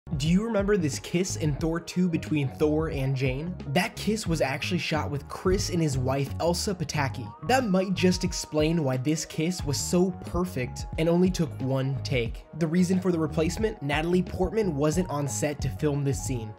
Do you remember this kiss in Thor 2 between Thor and Jane? That kiss was actually shot with Chris and his wife Elsa Pataky. That might just explain why this kiss was so perfect and only took one take. The reason for the replacement? Natalie Portman wasn't on set to film this scene.